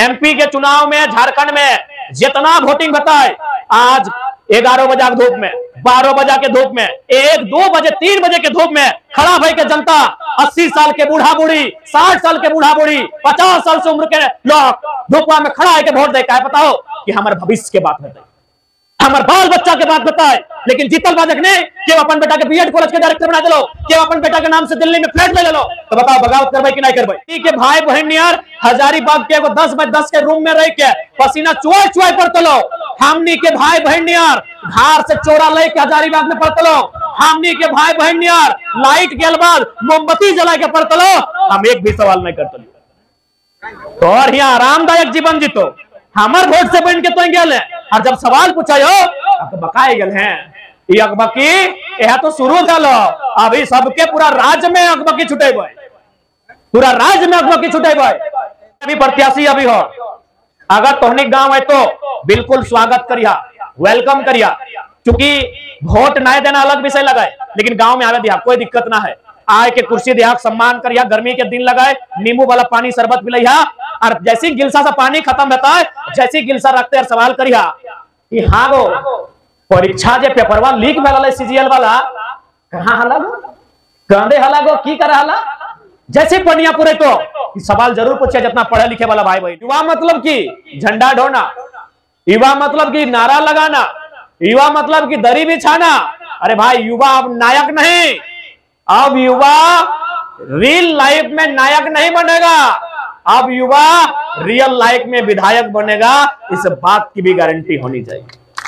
MP के चुनाव में, झारखंड में जितना वोटिंग बताए, आज 11 बजे की धूप में, 12 बजे के धूप में, 1, 2 बजे, 3 बजे के धूप में खड़ा भाई के जनता, 80 साल के बूढ़ा बूढ़ी, 60 साल के बूढ़ा बूढ़ी, 50 साल से उम्र के लोग धूपवा में खड़ा है के वोट दे। है बताओ कि हमारे भविष्य के बात बताए, हमारे बाल बच्चा के बात बताए। लेकिन जीतल बा देखने कि अपन बेटा के बीएड कॉलेज के डायरेक्टर बना दिलो, कि अपन बेटा के नाम से दिल्ली में फ्लैट ले लो, तो बताओ बगावत करबे कि नहीं करबे? के भाई बहन यार हजारीबाग के 10 बाय 10 के रूम में रह के पसीना चुआई चुआई पड़तलो। हमनी के भाई बहन यार घर से चोरा लेके हजारीबाग में पड़तलो। हमनी के भाई बहन यार लाइट के बाद मोमबत्ती जला के पड़तलो। हम एक भी सवाल नहीं करतलो तो और यहाँ आरामदायक जीवन जीतो। हमार वोट से बन के तो गेल है, और जब सवाल पूछायो बकाए गेल हैं। ये अकबकी यह तो शुरू चलो, अभी सबके पूरा राज्य में अकबकी छुटे भाई, पूरा राज्य में अकबकी छुटे भाई। अभी प्रत्याशी अभी हो, अगर तोहनी गांव है तो बिल्कुल स्वागत करिया, वेलकम करिया। क्योंकि वोट नहीं देना अलग विषय लगाए, लेकिन गांव में आवे दिया कोई दिक्कत ना है। आए के कुर्सी दिया, सम्मान करिया, गर्मी के दिन लगाए, नींबू वाला पानी शरबत पिलैया, और जैसी गिलसा से पानी खत्म रहता है, जैसी गिलसा रखते हैं सवाल करिया कि हाँ गो परीक्षा जे पेपरवा लीक वाला सीजीएल वाला कहाँ हला गो, गांधे हला गो, की कर हला, जैसे पढ़िया पूरे तो सवाल जरूर पूछे जितना पढ़े लिखे वाला भाई भाई। युवा मतलब की झंडा ढोना, युवा मतलब की नारा लगाना, युवा मतलब की दरी बिछाना। अरे भाई युवा अब नायक नहीं, अब युवा रियल लाइफ में नायक नहीं बनेगा, अब युवा रियल लाइफ में विधायक बनेगा। इस बात की भी गारंटी होनी चाहिए।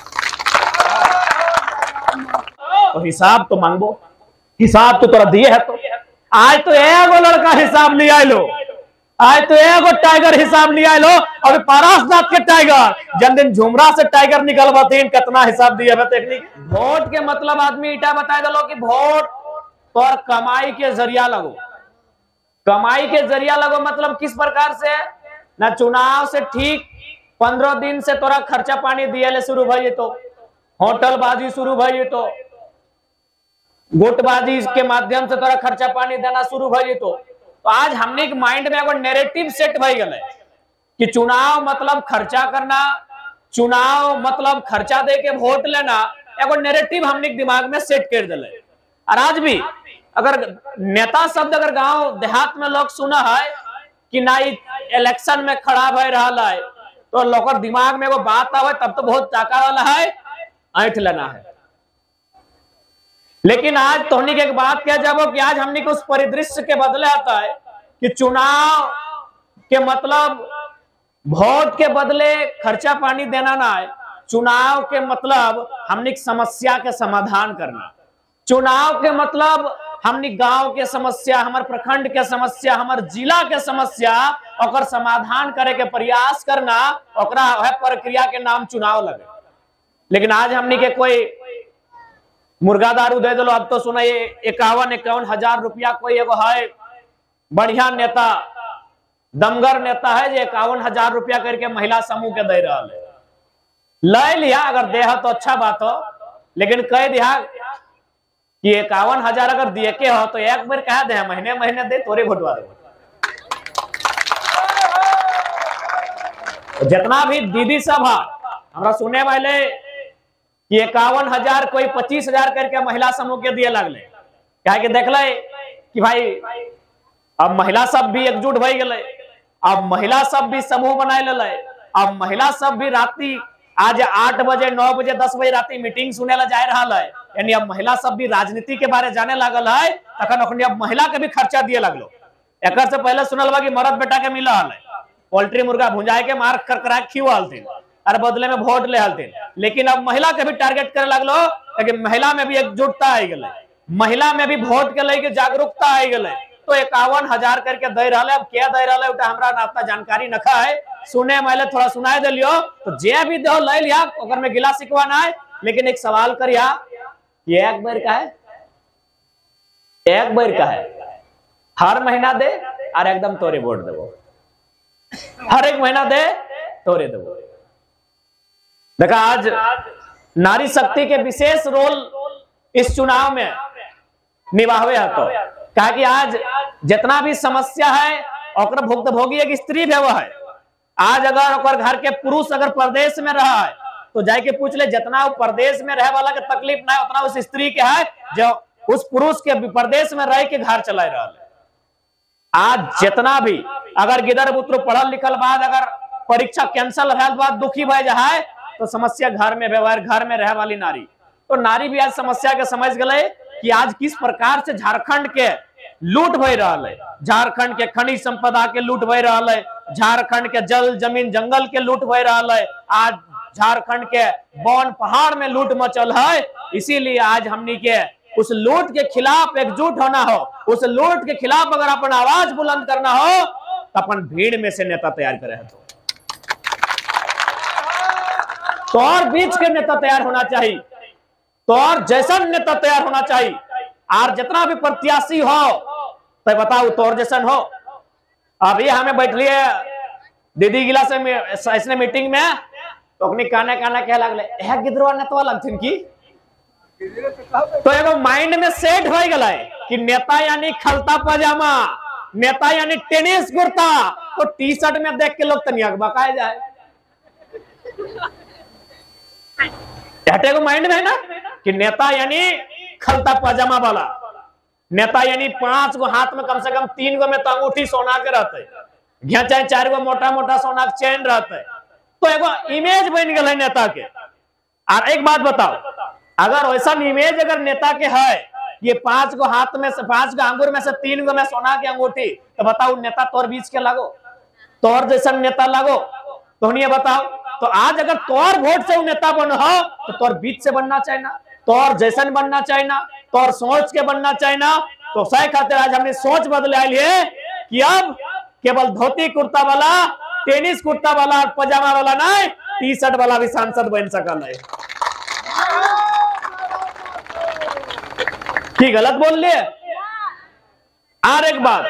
तो हिसाब तो मांगो, हिसाब तो तोरा दिए है। तो आज तो एगो लड़का हिसाब ले आए लो, आज तो एगो टाइगर हिसाब ले आए लो। अभी पारसनाथ के टाइगर जन दिन झुमरा से टाइगर निकल बातीन, कितना हिसाब दिया है टेक्निक। वोट के मतलब आदमी इटा बता दो कि वोट पर कमाई के जरिया लगो, कमाई के जरिया लगो मतलब किस प्रकार से ना, चुनाव से ठीक 15 दिन से तोरा खर्चा पानी दिए शुरू भई तो, होटल बाजी शुरू भई तो, गुटबाजी के माध्यम से तोरा खर्चा पानी देना शुरू भई तो आज हमने के माइंड में एगो नैरेटिव सेट भई गए कि चुनाव मतलब खर्चा करना, चुनाव मतलब खर्चा दे के वोट लेना। एगो नैरेटिव हमने के दिमाग में सेट कर दिले। और आज भी अगर नेता शब्द अगर गांव देहात में लोग सुना है कि ना इलेक्शन में खड़ा भय रहा है, तो लोग दिमाग में वो बात आवे तब तो बहुत ताका वाला है, ऐठ लेना है। लेकिन आज तोहनी के एक बात कह जाबो कि आज हमने को उस परिदृश्य के बदले आता है कि चुनाव के मतलब वोट के बदले खर्चा पानी देना ना है। चुनाव के मतलब हमने समस्या के समाधान करना, चुनाव के मतलब हमने गांव के समस्या, हमारे प्रखंड के समस्या, हमारे जिला के समस्या और समाधान करे के प्रयास करना, ओकरा प्रक्रिया के नाम चुनाव लगे। लेकिन आज हमने के कोई मुर्गा दारू दे दो, अब तो सुना ये 51 हजार रुपया कोई एगो है बढ़िया नेता, दमगर नेता है जो 51 हजार रुपया करके महिला समूह के दे रहा है। ले लिया अगर दे तो अच्छा बात हो, लेकिन कह दिया कि 51 हजार अगर दिए के हो तो एक बार कह दे, महीने महीने दे तोरे भोटवा दे। जितना भी दीदी सब है हमरा सुने वाले कि 51 हजार कोई 25 हजार करके महिला समूह के दिए लगले, क्या कि देख ले कि भाई अब महिला सब भी एकजुट हो गए, अब महिला सब भी समूह बनाए ले, अब महिला सब भी राती आज 8 बजे 9 बजे 10 बजे राती मीटिंग सुने ला जा रहा है। यानी अब महिला सब भी राजनीति के बारे जाने लगल है, तखन अब महिला के भी खर्चा दिए लगलो। एक से पहले सुनल बा कि मरद बेटा के मिला है, पोल्ट्री मुर्गा भुंजाए के मार कर करा खिवालते और बदले में वोट ले हलते। लेकिन अब महिला के भी टारगेट करे लगलो, लेकिन महिला में भी एकजुटता आ गई, महिला में भी वोट के लेके जागरूकता आ गई। तो 51 हजार करके दे रहा है। अब क्या दे रहा है उटा हमरा नाता जानकारी नखा है, सुने मैले थोड़ा सुनाए दिलियो तो जे भी दो ले लिया, ओकर में गिला सिकवा ना है। लेकिन एक सवाल करिया, ये एक बार का है, एक बार का है, हर महीना दे और एकदम तोरे वोट देवो, हर एक महीना दे तोरे देवो। देखा आज नारी शक्ति के विशेष रोल इस चुनाव में निभावे है। तो कहा कि आज जितना भी समस्या है और भुक्तभोगी एक स्त्री भी है, आज अगर ओकर घर के पुरुष अगर प्रदेश में रहा है तो जाके पूछ ले, जितना वो प्रदेश में रहे वाला के तकलीफ ना उतना उस स्त्री के है जो उस पुरुष के प्रदेश में रह के घर चला रहा है। आज जितना भी अगर गिदर पुत्र पढ़ल लिखल बाद अगर परीक्षा कैंसिल रहे बाद दुखी भय जाए तो समस्या घर में व्यवहार, घर में रहे वाली नारी, तो नारी भी आज समस्या के समझ गए कि आज किस प्रकार से झारखंड के लूट भय रहा है, झारखंड के खनिज संपदा के लूट भय रहा है, झारखंड के जल जमीन जंगल के लूट भय रहा है, आज झारखंड के वन पहाड़ में लूट मचल है। इसीलिए आज हमनी के उस लूट के खिलाफ एकजुट होना हो, उस लूट के खिलाफ अगर अपन आवाज बुलंद करना हो तो अपन भीड़ में से नेता तैयार करे तो और बीच के नेता तैयार होना चाहिए, तो और जैसा नेता तैयार होना चाहिए। और जितना भी प्रत्याशी हो तो बताओ तोर जैसन हो। अभी हमें बैठ लिए दीदी गिला से इसने मीटिंग में तो अपनी काने काना कह लगले है गिदरवा नेतवा लगथिन की, तो एगो माइंड में सेट हो गया है कि नेता यानी खलता पजामा, नेता यानी टेनिस कुर्ता, तो टी शर्ट में देख के लोग तनिया बकाए जाए। एगो माइंड में है ना कि नेता यानी खलता पजामा वाला, नेता यानी 5 गो हाथ में कम से कम 3 गो में तो अंगूठी सोना के रहते, चाहे 4 गो मोटा मोटा सोना के चैन रहते, तो एगो इमेज बन गया नेता के। और एक बात बताओ, अगर वैसा इमेज अगर नेता के है ये 5 गो हाथ में से 5 गो अंगूर में से 3 गो में सोना की अंगूठी, तो बताओ नेता तोर बीच के लागो, तोर जैसा नेता लागो तो नहीं बताओ। तो आज अगर तोर वोट से नेता बनो हो तो तोर बीच से बनना चाहिए ना, तोर जैसन बनना चाहिए ना, तोर सोच के बनना चाहिए ना। तो सही खातिर आज हमने सोच बदले आई है कि अब केवल धोती कुर्ता वाला, टेनिस कुर्ता वाला और पजामा वाला नहीं, टी शर्ट वाला भी सांसद बन सकल है। की गलत बोल लिए। और एक बात,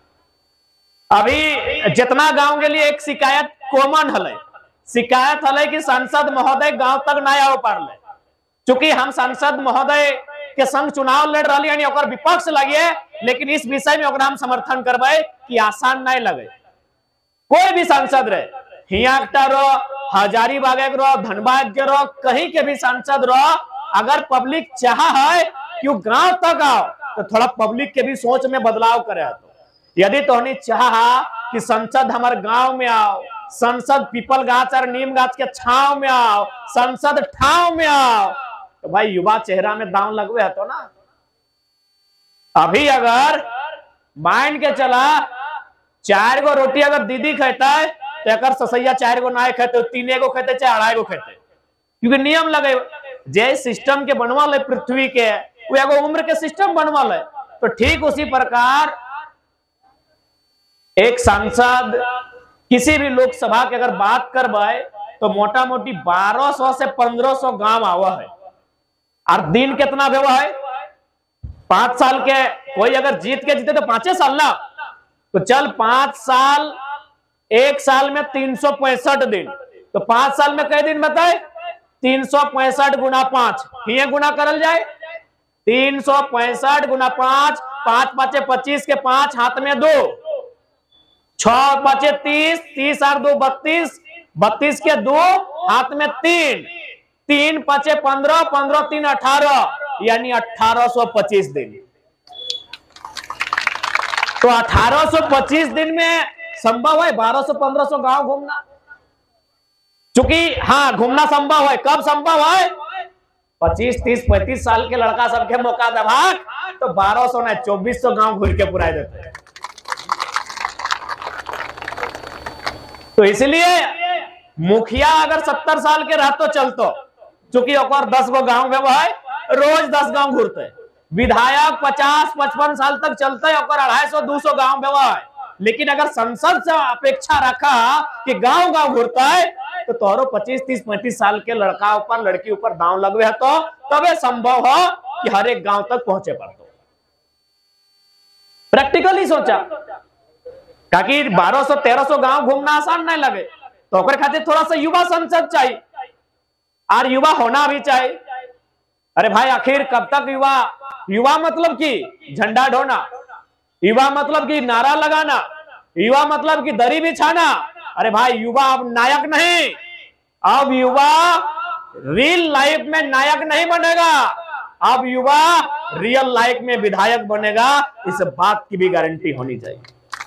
अभी जितना गांव के लिए एक शिकायत कॉमन हले, शिकायत हले कि सांसद महोदय गांव तक ना आओ पारले। चूंकि हम सांसद महोदय के संग चुनाव लड़ रही यानी ओकर विपक्ष लगे, लेकिन इस विषय में ओकरा हम समर्थन करबे कि आसान नहीं लगे। कोई भी सांसद रहे, हियाकटा रो, हजारीबाग रो, धनबाद के रो, कहीं के भी सांसद रो, अगर पब्लिक चाह है कि वो गांव तक आओ तो थोड़ा पब्लिक के भी सोच में बदलाव करे। तो यदि तोहनी चाह कि संसद हमारे गांव में आओ, संसद पीपल गाछ और नीम गाछ के छाव में आओ, संसद ठाव में आओ, तो भाई युवा चेहरा में दांव लगवे है तो ना। अभी अगर मान के चला 4 गो रोटी अगर दीदी खाता है तो एक ससैया 4 गो ना खेते, 3 गो खेते चाहे 2.5 गो खेते, क्योंकि नियम लगे जे सिस्टम के बनवाल है पृथ्वी के, वो एगो उम्र के सिस्टम बनवाल है। तो ठीक उसी प्रकार एक सांसद किसी भी लोकसभा की अगर बात करवाए तो मोटा मोटी 1200 से 1500 गांव आवा है। और दिन कितना भेवा है, 5 साल के कोई अगर जीत के जीते तो 5 साल ना, तो चल 5 साल, 1 साल में 365 दिन, तो 5 साल में कई दिन बताए 365 गुना 5, ये गुना करल जाए 365 गुना 5, 5 5 25 के 5 हाथ में 2, 6 5 30, 30 और 2 32, 32 के 2 हाथ में 3, 3 5 15, 15 3 18, यानी 1825 दिन। तो 1825 दिन में संभव है 1200-1500 गांव घूमना? चूंकि हाँ घूमना संभव है। कब संभव है? 25, 30, 35 साल के लड़का सबके मौका दबा तो 1200 नहीं 2400 गांव घूर के पुराई देते हैं। तो इसलिए मुखिया अगर 70 साल के रह तो चलतो, चूंकि 10 गो गांव में है, रोज 10 गांव घूरते। विधायक 50-55 साल तक चलते, 250-200 गांव में है। लेकिन अगर संसद से अपेक्षा रखा कि गांव गांव घूरता है तो तोहरो 25, 30, 35 साल के लड़का ऊपर लड़की ऊपर दांव लगवे है, तो तबे संभव हो कि हर एक गांव तक पहुंचे पर। तो प्रैक्टिकली सोचा ताकि 1200-1300 गांव घूमना आसान नहीं लगे, तो ओकर खातिर थोड़ा सा युवा संसद चाहिए और युवा होना भी चाहिए। अरे भाई आखिर कब तक युवा? युवा मतलब कि झंडा ढोना, युवा मतलब कि नारा लगाना, युवा मतलब कि दरी बिछाना, अरे भाई युवा अब नायक नहीं, अब युवा रियल लाइफ में नायक नहीं बनेगा, अब युवा रियल लाइफ में विधायक बनेगा। इस बात की भी गारंटी होनी चाहिए।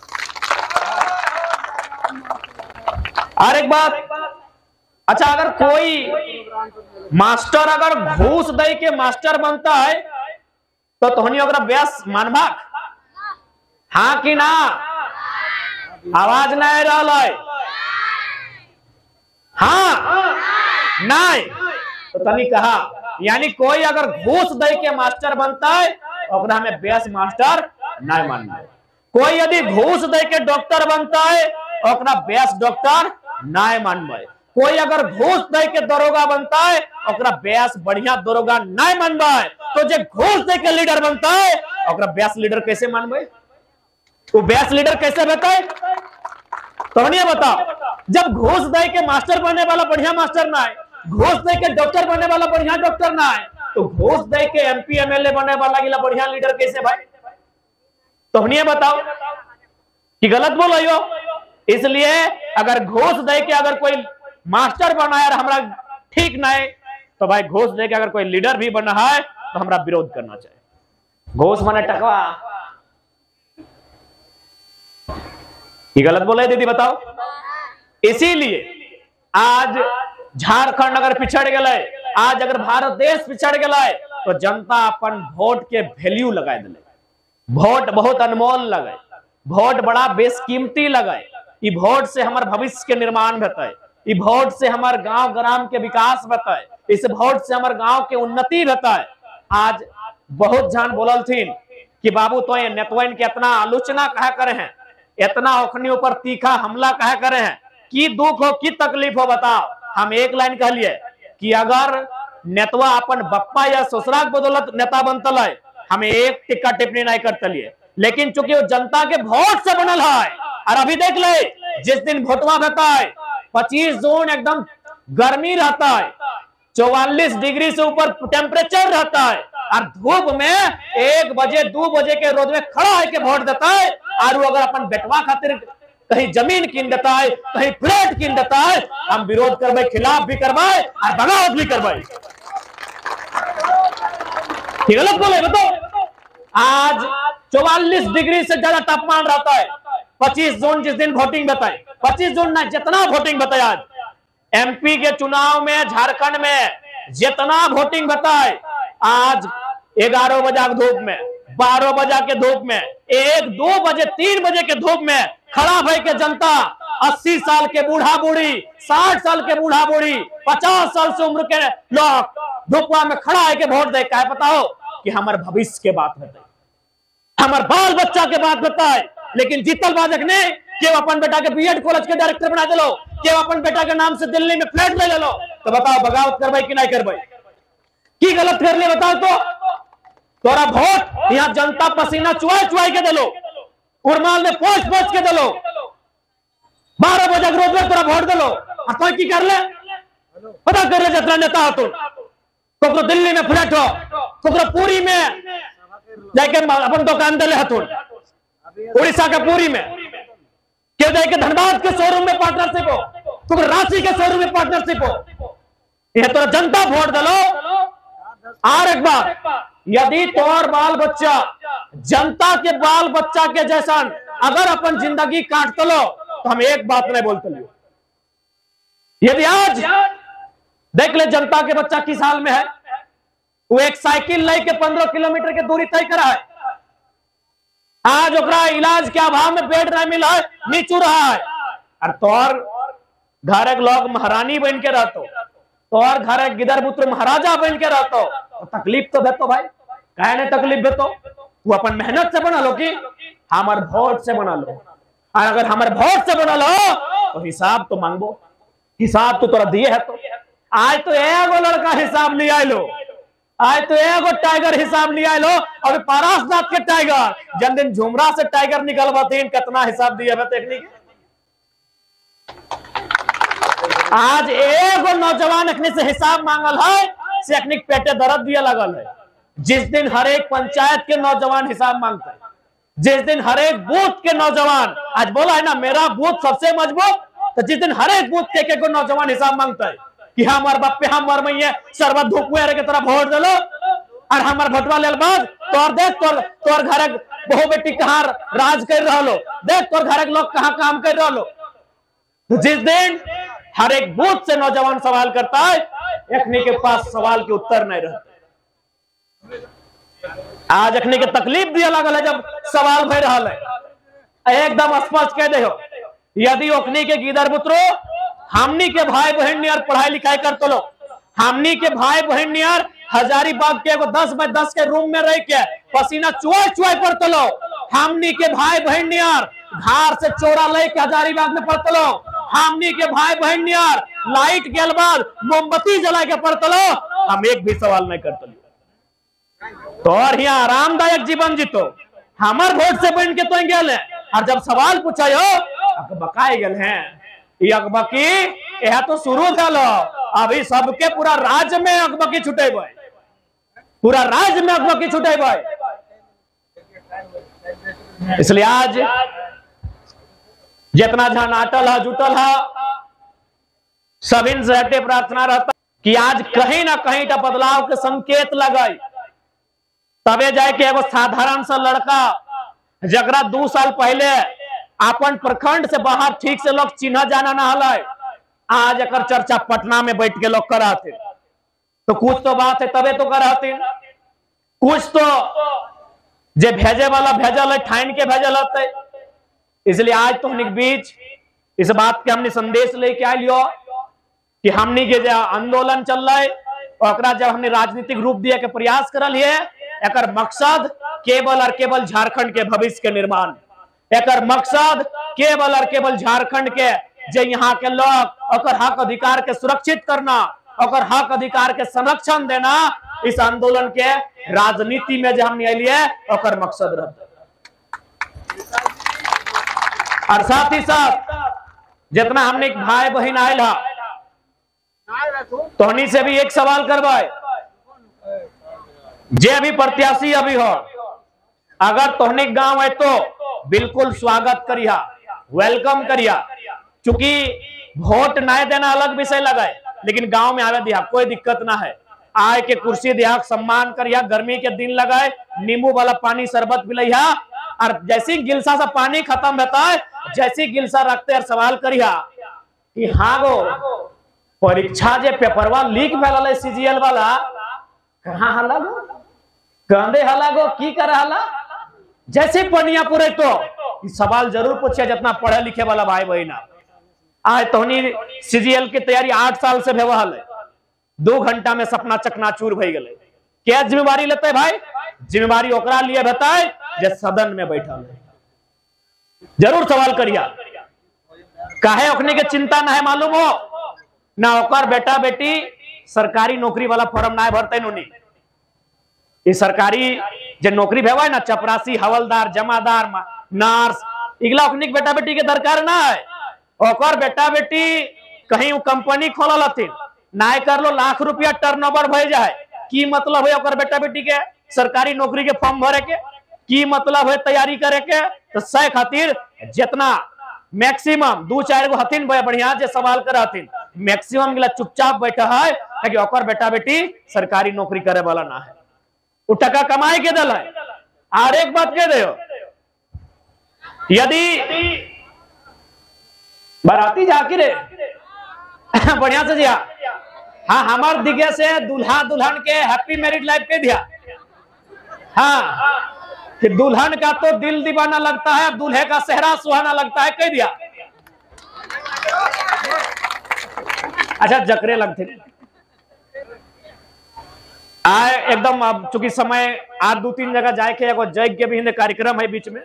और एक बात, अच्छा अगर कोई मास्टर अगर घूस दे के मास्टर बनता है तो तोहनी ओकरा व्यास मानबा, हाँ कि ना? आवाज नहीं रहा है, हाँ नहीं तो तनी कहा, यानी कोई अगर घूस दे के मास्टर बनता है ओकरा हमें व्यास मास्टर नहीं मानना है। कोई यदि घूस दे के डॉक्टर बनता है ओकरा व्यास डॉक्टर नहीं मानना है। कोई अगर घूस दे के दरोगा बनता है ओकरा व्यास बढ़िया दरोगा नहीं मानना है। तो जो घूस दे के लीडर बनता है ओकरा व्यास लीडर कैसे मानबे? वो व्यास लीडर कैसे बताए तो नहीं बताओ। जब घूस दे के मास्टर बनने वाला बढ़िया मास्टर ना है, घूस दे के डॉक्टर बनने वाला बढ़िया डॉक्टर ना है, तो घूस दे के एमपी एमएलए बनने वाला गिला बढ़िया लीडर कैसे भाई? तो नहीं बताओ कि गलत बोलो यो। इसलिए अगर घूस दे के अगर कोई मास्टर बना है और हमारा ठीक नहीं, तो भाई घूस दे के अगर कोई लीडर भी बना है तो हमारा विरोध करना चाहिए। घूस माने टकवा, ये गलत बोले दीदी बताओ। इसीलिए आज झारखंड अगर पिछड़ गए, आज अगर भारत देश पिछड़ गए, तो जनता अपन वोट के वैल्यू लगा दिले। वोट बहुत अनमोल लगे, वोट बड़ा बेशकीमती लगे। ई वोट से हमारे भविष्य के निर्माण होता है, ई वोट से हमारे गांव ग्राम के विकास होता है, इस वोट से हमारे गांव के उन्नति होता है। आज बहुत जान बोलल थी कि बाबू तो ये नेतवन के इतना आलोचना कहा करे हैं, इतना ओखनी ऊपर तीखा हमला कहा करे हैं, की दुख हो की तकलीफ हो बताओ। हम एक लाइन कह लिए कि अगर नेतवा अपन बप्पा या ससुरा के बदौलत नेता बनतल है, हमें एक टिक्का टिप्पणी नहीं करते लिए, लेकिन चूंकि वो जनता के वोट से बनल है। और अभी देख ले, जिस दिन वोटवा रहता है 25 जून एकदम गर्मी रहता है, 44 डिग्री से ऊपर टेम्परेचर रहता है, और धूप में 1 बजे 2 बजे के रोड में खड़ा है के वोट देता है। और वो अगर अपन बेटवा खातिर कहीं जमीन कीन देता है, कहीं फ्लैट कीन देता है, हम विरोध करवाए, खिलाफ भी करवाए और बगावत भी करवाए। गलत बोले बताओ। आज 44 डिग्री से ज्यादा तापमान रहता है। 25 जून जिस दिन वोटिंग बताए, 25 जून ना जितना वोटिंग बताए, आज एमपी के चुनाव में झारखंड में जितना वोटिंग बताए, आज 11 बजे की धूप में, 12 बजे के धूप में, 1, 2 बजे 3 बजे के धूप में खड़ा भाई के जनता 80 साल के बूढ़ा बूढ़ी, 60 साल के बूढ़ा बूढ़ी, 50 साल से उम्र के लोग धूपवा में खड़ा है के वोट दे। क्या बताओ कि हमारे भविष्य के बात बताए, हमारे बाल बच्चा के बात बताए। लेकिन जीतल बाजक ने केव अपन बेटा के बीएड कॉलेज के डायरेक्टर बना दिलो, केव अपन बेटा के नाम से दिल्ली में फ्लैट ले लो। तो बताओ बगावत करवाई कि नहीं करवाई? की गलत कर ले बताओ तो। तोरा वोट यहाँ जनता पसीना चुआई चुआई के दिलो, उर्माल में पोछ पोछ के दिलो, 12 बजे रोज में तोरा वोट दिलो। तो की कर ले पता कर ले, जितना नेता हो तो दिल्ली में फ्लैट हो, तो पूरी में जाके अपन दुकान दिले हथुन, उड़ीसा के पूरी में के जाके धनबाद के शोरूम में पार्टनरशिप हो, तो रांची के शोरूम में पार्टनरशिप हो। यह तो जनता वोट दिलो। और एक बात, यदि तोर बाल बच्चा जनता के बाल बच्चा के जैसा अगर अपन जिंदगी काट लो, तो हम एक बात नहीं बोलते लियो। यदि आज देख ले जनता के बच्चा किस हाल में है, वो एक साइकिल लेके 15 किलोमीटर की दूरी तय करा है। आज ओकरा इलाज के अभाव में बेड नहीं मिला है, नीचू रहा है। और तोर घर एक लोग महारानी बन के रहतो, तोर घर एक गिदर पुत्र महाराजा बन के रहतो, तो तकलीफ तो देतो भाई। कहे नहीं तकलीफ देतो? वो अपन मेहनत से बना लो कि हमारे वोट से बना लो। और अगर हमारे वोट से बना लो तो हिसाब तो मांगो, हिसाब तो तोरा दिए है। तो आज तो एगो लड़का हिसाब ले आए लो, आज तो एगो टाइगर हिसाब ले आए लो। और पारसनाथ के टाइगर जन दिन झुमरा से टाइगर निकलवाते कितना हिसाब दिया है टेक्निक। आज एगो नौजवान अखनी से हिसाब मांगल है से अखनी पेटे दर्द दिया लगल है। जिस दिन हर एक पंचायत के नौजवान हिसाब मांगते हैं, जिस दिन हर एक बूथ के नौजवान आज बोला है ना मेरा बूथ सबसे मजबूत, तो जिस दिन हर एक बूथ के को नौजवान हिसाब मांगता है कि हमार बाप पे हम मर मैया सरबत धुकुआ के तरफ वोट दे लो और हमार भटवा लेल बाद तोर देख तोर घर बहु बेटी कहाँ राज कर रहा लो, देख तोर घर लोग कहाँ काम कर रहा लो। तो जिस दिन हर एक बूथ से नौजवान सवाल करता है, अखनी के पास सवाल के उत्तर नहीं रहते। आज अखनी के तकलीफ दिया लगल है जब सवाल भर रहा है, एकदम स्पष्ट कह दे हो यदि ओखनी के गीदर पुत्रो हमनी के भाई बहन नियर पढ़ाई लिखाई कर तो लो, हमनी के भाई बहन नियर हजारीबाग के 10 बाय 10 के रूम में रह के पसीना चुआ चुआ पर तो लो, हमनी के भाई बहन नियर घर से चोरा ले के हजारीबाग में पढ़ लो, हमनी के भाई बहन नियर लाइट के बाद मोमबत्ती जला के पढ़ लो, हम एक भी सवाल नहीं करते तो और यहाँ आरामदायक जीवन जीतो हमार वोट से बन के तो गए। और जब सवाल पूछा अकबकाए गए हैं अकबकी यह तो शुरू चलो अभी सबके पूरा राज्य में अकबकी छुटे भाई, पूरा राज्य में अकबकी छुटे भाई। इसलिए आज जितना जहां अटल है जुटल है सभी से प्रार्थना रहता कि आज कहीं ना कहीं का बदलाव के संकेत लगाई तबे जाए के एगो साधारण सा लड़का जगरा 2 साल पहले अपन प्रखंड से बाहर ठीक से लोग चिन्ह जाना ना हल आज एक चर्चा पटना में बैठ के लोग कराते तो कुछ तो बात है तबे तो कराते कुछ तो जे भेजे वाला भेजल है ठाइन के भेजल है। इसलिए आज तो हमने बीच इस बात के हमने संदेश लेके आ लियो कि हमने के जो आंदोलन चल रहा है और जब हमने राजनीतिक रूप दिए के प्रयास करल है एकर मकसद केवल और केवल झारखंड के भविष्य के निर्माण, एकर मकसद केवल और केवल झारखंड के जो यहाँ के लोग और हक अधिकार के सुरक्षित करना और हक अधिकार के संरक्षण देना इस आंदोलन के राजनीति में जो हमने लिए और मकसद रहता। और साथ ही साथ जितना हमने भाई बहन आयल तो हनी से भी एक सवाल करवाए जे अभी प्रत्याशी अभी हो अगर तोहनी गांव है तो बिल्कुल स्वागत करिया, वेलकम करिया। चूंकि वोट नहीं देना अलग विषय लगा लेकिन गांव में आवे दिया कोई दिक्कत ना है, आए के कुर्सी दिया सम्मान करिया, गर्मी के दिन लगाए नींबू वाला पानी शरबत पिलैया और जैसी गिलसा सा पानी खत्म होता है जैसी गिलसा रखते और सवाल करिया कि हाँ गो परीक्षा जे पेपरवा लीक भेल सीजीएल वाला कहाँ हला गो कंदे हला गो की कर हला जैसे पनिया पूरे तो सवाल जरूर पूछे जितना पढ़े लिखे वाला भाई बहना आज तोहनी सीजीएल की तैयारी 8 साल से भेवल है 2 घंटा में सपना चकनाचूर भई गए। क्या जिम्मेवारी लेते भाई? जिम्मेवारी ओकरा लिए बताए जे सदन में बैठा है। जरूर सवाल करिया काहे ओखने के चिंता ना है मालूम हो ना ओकर बेटा बेटी सरकारी नौकरी वाला फॉर्म ना भरते नुनी ये सरकारी जो नौकरी भेवा है ना चपरासी हवलदार जमादार नर्स इगला ओखनी के बेटा बेटी के दरकार ना है। ओकर बेटा बेटी कहीं कंपनी खोलल हथिन ना कर लो लाख रुपया टर्नओवर भय जाए की मतलब है ओकर बेटा बेटी के सरकारी नौकरी के फॉर्म भरे के की मतलब है तैयारी करे के तो सह खातिर जितना मैक्सिमम 2-4 गो हथिन बढ़िया जे सवाल कर हथिन मैक्सिमम गिला चुपचाप बैठा है ताकि ओकर बेटा बेटी सरकारी नौकरी करे वाला ना है वो टका कमाए के दल है। और एक बात कह दे यदि बाराती जाके रे बढ़िया से दिया हाँ हमार दिखे से दूल्हा दुल्हन के हैप्पी मैरिड लाइफ के दिया हाँ कि दुल्हन का तो दिल दीवाना लगता है दूल्हे का सेहरा सुहाना लगता है कह दिया। अच्छा जकरे लगते आए एकदम अब चूंकि समय आज 2-3 जगह जाए के एगो जग के भी कार्यक्रम है बीच में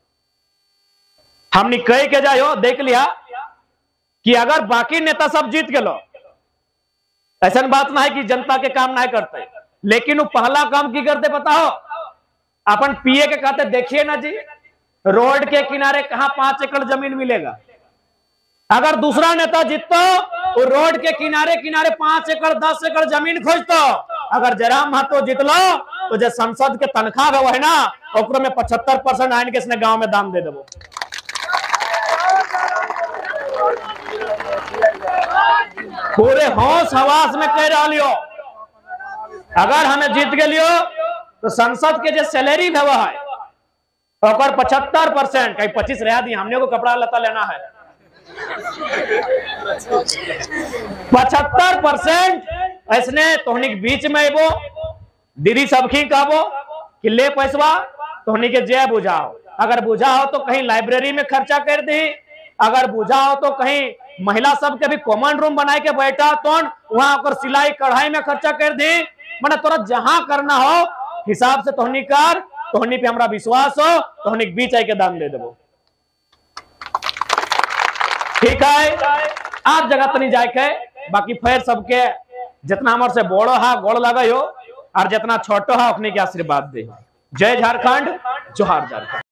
हमने कह के जाओ देख लिया कि अगर बाकी नेता सब जीत गए ऐसा बात ना है कि जनता के काम नहीं करते लेकिन वो पहला काम की करते पता हो अपन पीए के कहते देखिए ना जी रोड के किनारे कहां 5 एकड़ जमीन मिलेगा। अगर दूसरा नेता जीततो वो रोड के किनारे किनारे 5 एकड़ 10 एकड़ जमीन खोजतो। अगर जयराम महतो जीतलो तो जो संसद के तनख्वाह है ना ओकरो में 75% आइन के इसने गांव में दान दे देबो। पूरे होश हवास में कह रहा लियो, अगर हमें जीत के लियो तो संसद के जो सैलरी है वह है और 75% कहीं 25 रहा दी, हमने को कपड़ा लता लेना है 75% ऐसने तोहनी के बीच में वो दीदी सबकी कहबो कि ले पैसवा तोहनी के जय बुझाओ, अगर बुझा हो तो कहीं लाइब्रेरी में खर्चा कर दी, अगर बुझा हो तो कहीं महिला सब के भी कॉमन रूम बनाए के बैठा तो वहां पर सिलाई कढ़ाई में खर्चा कर दी, मैंने तोरा जहां करना हो हिसाब से तोहनी कर, तोहनी पे हमरा विश्वास हो, तोहनी के बीच आई के दान दे देबो। ठीक है, आज जगह तनी जाए के बाकी फिर सबके जितना हमारे से बड़ो है गोड़ लगा हो और जितना छोटो है अपने के आशीर्वाद दे। जय झारखंड, जोहार झारखंड।